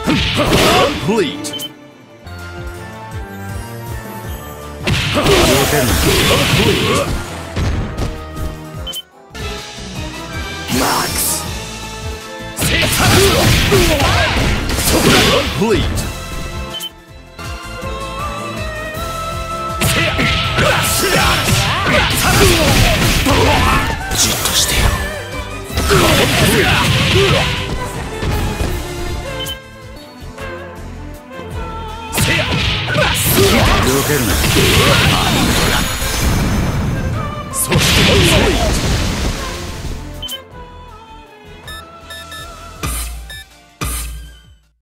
Complete. Complete. Max. Complete. じっとしてよ。避けるな。そして